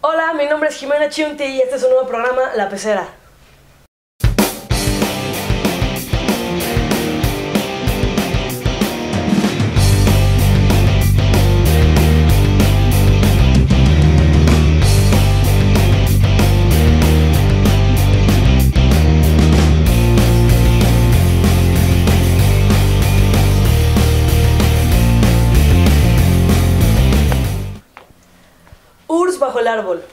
Hola, mi nombre es Jimena Chiunti y este es un nuevo programa, La Pecera. URSS bajo el árbol.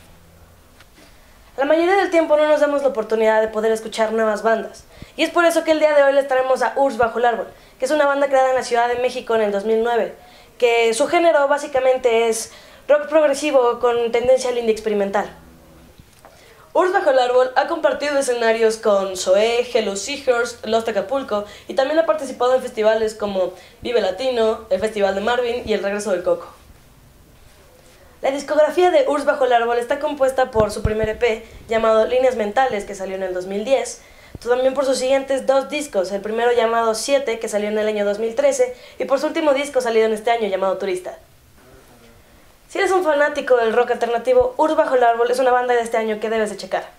La mayoría del tiempo no nos damos la oportunidad de poder escuchar nuevas bandas, y es por eso que el día de hoy les traemos a URSS bajo el árbol, que es una banda creada en la Ciudad de México en el 2009, que su género básicamente es rock progresivo con tendencia al indie experimental. URSS bajo el árbol ha compartido escenarios con Zoé, Hello Seahorse, Lost Acapulco, y también ha participado en festivales como Vive Latino, el Festival de Marvin y el Regreso del Coco. La discografía de URSS bajo el árbol está compuesta por su primer EP, llamado Líneas Mentales, que salió en el 2010, también por sus siguientes dos discos, el primero llamado 7, que salió en el año 2013, y por su último disco salido en este año, llamado Turista. Si eres un fanático del rock alternativo, URSS bajo el árbol es una banda de este año que debes de checar.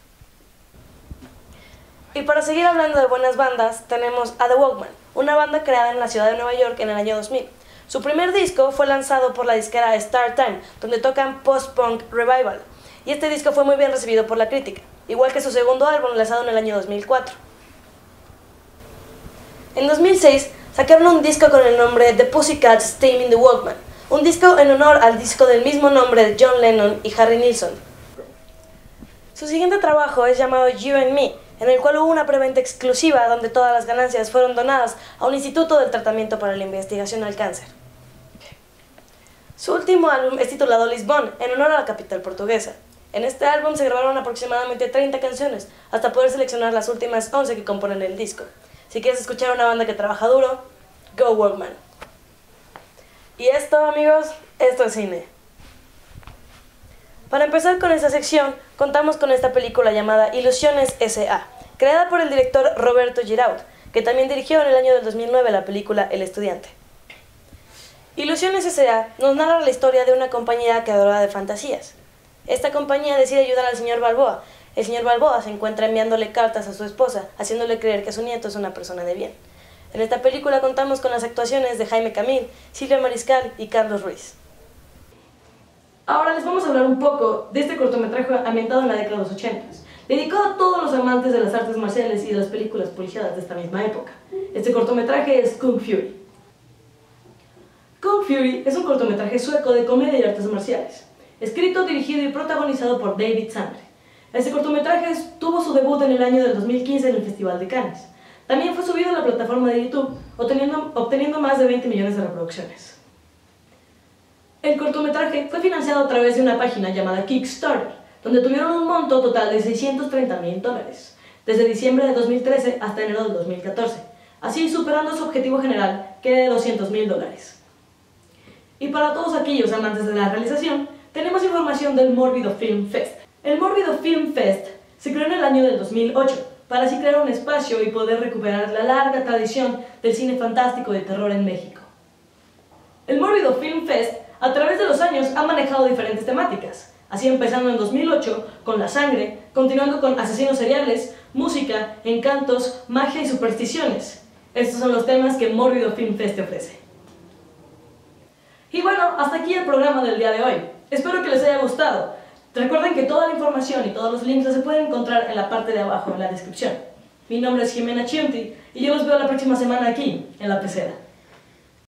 Y para seguir hablando de buenas bandas, tenemos a The Walkmen, una banda creada en la ciudad de Nueva York en el año 2000. Su primer disco fue lanzado por la disquera Star Time, donde tocan post-punk revival, y este disco fue muy bien recibido por la crítica, igual que su segundo álbum lanzado en el año 2004. En 2006 sacaron un disco con el nombre The Pussycats Taming the Walkman, un disco en honor al disco del mismo nombre de John Lennon y Harry Nilsson. Su siguiente trabajo es llamado You and Me, en el cual hubo una preventa exclusiva donde todas las ganancias fueron donadas a un instituto del tratamiento para la investigación al cáncer. Su último álbum es titulado Lisbon, en honor a la capital portuguesa. En este álbum se grabaron aproximadamente 30 canciones, hasta poder seleccionar las últimas 11 que componen el disco. Si quieres escuchar a una banda que trabaja duro, go Walkman. Y esto, amigos, esto es cine. Para empezar con esta sección, contamos con esta película llamada Ilusiones S.A., creada por el director Roberto Giraud, que también dirigió en el año del 2009 la película El Estudiante. Ilusiones S.A. nos narra la historia de una compañía creadora de fantasías. Esta compañía decide ayudar al señor Balboa. El señor Balboa se encuentra enviándole cartas a su esposa, haciéndole creer que su nieto es una persona de bien. En esta película contamos con las actuaciones de Jaime Camil, Silvia Mariscal y Carlos Ruiz. Ahora les vamos a hablar un poco de este cortometraje ambientado en la década de los 80, dedicado a todos los amantes de las artes marciales y de las películas policiadas de esta misma época. Este cortometraje es Kung Fury. Kung Fury es un cortometraje sueco de comedia y artes marciales, escrito, dirigido y protagonizado por David Sandler. Este cortometraje tuvo su debut en el año del 2015 en el Festival de Cannes. También fue subido a la plataforma de YouTube, obteniendo más de 20 millones de reproducciones. El cortometraje fue financiado a través de una página llamada Kickstarter, donde tuvieron un monto total de $630,000, desde diciembre de 2013 hasta enero del 2014, así superando su objetivo general, que era de $200,000. Y para todos aquellos amantes de la realización, tenemos información del Mórbido Film Fest. El Mórbido Film Fest se creó en el año del 2008, para así crear un espacio y poder recuperar la larga tradición del cine fantástico de terror en México. El Mórbido Film Fest, a través de los años, ha manejado diferentes temáticas, así empezando en 2008 con la sangre, continuando con asesinos seriales, música, encantos, magia y supersticiones. Estos son los temas que Mórbido Film Fest te ofrece. Y bueno, hasta aquí el programa del día de hoy. Espero que les haya gustado. Recuerden que toda la información y todos los links se pueden encontrar en la parte de abajo en la descripción. Mi nombre es Jimena Chiunti y yo los veo la próxima semana aquí, en La Pecera.